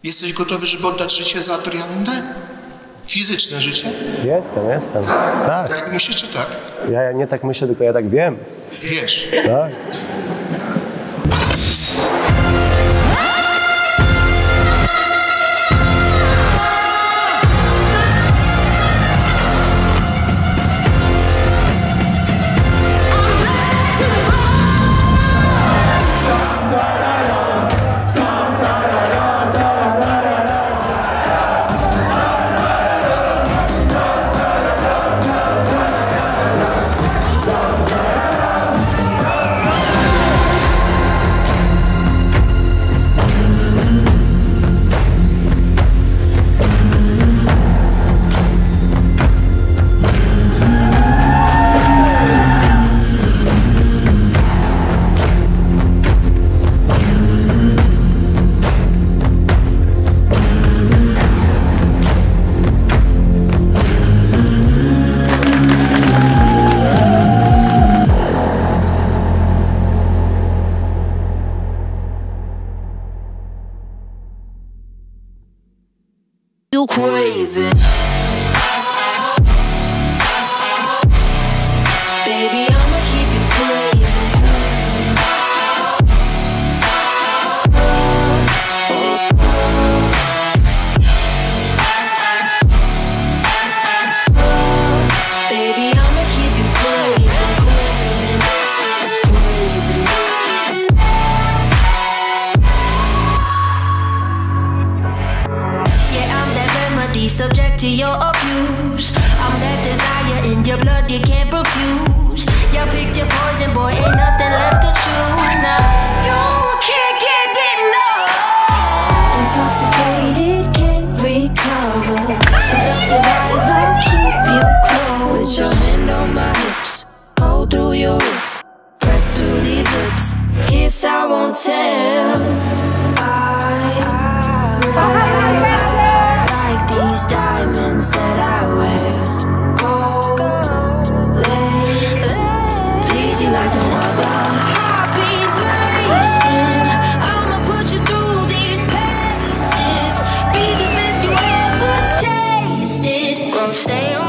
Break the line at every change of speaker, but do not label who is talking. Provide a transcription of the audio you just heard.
Jesteś gotowy, żeby oddać życie za Adriannę? Fizyczne życie?
Jestem. Tak.
Jak myślisz, czy tak?
Ja nie tak myślę, tylko ja tak wiem.
Wiesz.
Tak.
You craving, baby, I'ma keep you craving. Baby, I'ma keep you craving, Yeah, I'm that remedy, subject to your abuse. I'm that desire in your blood you can't refuse. You picked your poison, boy, ain't nothing left to choose. Now you can't get enough. Intoxicated, can't recover. Seductive eyes, I'll keep you close. With your hand on my hips, hold through your wrist, press through these lips. Kiss, I won't tell. Like these diamonds that I wear, gold lace, please you like no other. Heartbeat racing, I'ma put you through these paces. Be the best you ever tasted. Gonna stay on